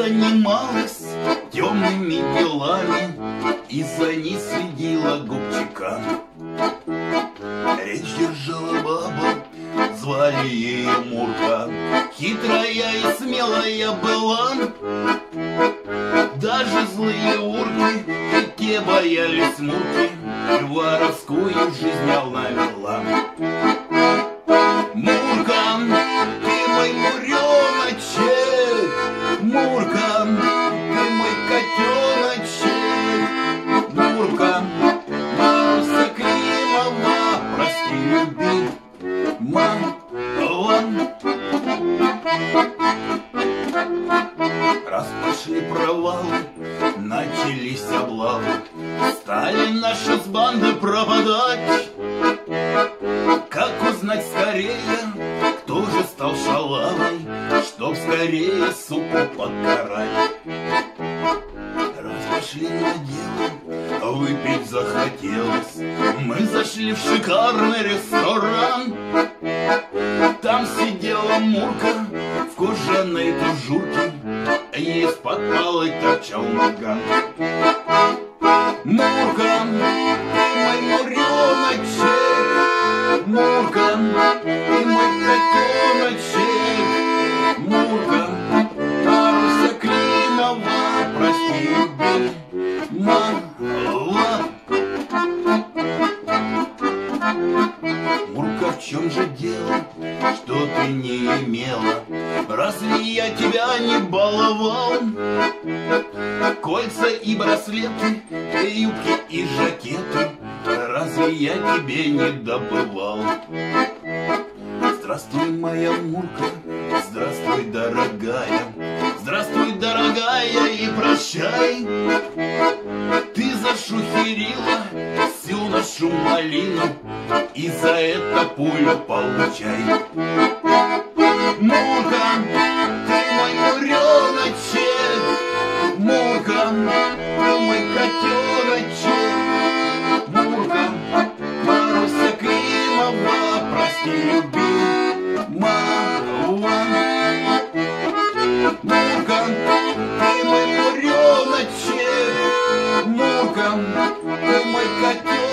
занималась темными делами и за ней следила губчика. Речь держала баба, звали ее Мурка. Хитрая и смелая была, даже злые урки и те боялись Мурки. Воровскую жизнь она вела. Мурка, ты мой муреночек, Мурка, ты мой котеночек, Мурка, Маруся Климова, прости, люби, мама. Раз пошли провалы, начались облавы, стали наши с банды пропадать. Как узнать скорее, кто же стал шалавой, чтоб скорее суку покарать? Раз пошли на дело, выпить захотелось, мы зашли в шикарный ресторан. Там сидела Мурка в кожаной тужурке, ей из-под палой торчал наган. Мурка, ты мой муреночек, Мурка, ты мой котеночек, Мурка, Маруся Климова, прости, люби, мала. Мурка, в чем же дело, что ты не имела? Разве я тебя не баловал? Кольца и браслеты, юбки и жакеты, разве я тебе не добывал? Здравствуй, моя Мурка, здравствуй, дорогая, здравствуй, дорогая, и прощай. Ты зашухерила всю нашу малину, и за это пулю получай. Мурка, ты мой муреночек, Мурка, ты мой котеночек, Мурка, Маруся Климова, прости, люби, мама. Мурка, ты мой муреночек, Мурка, ты мой котеночек.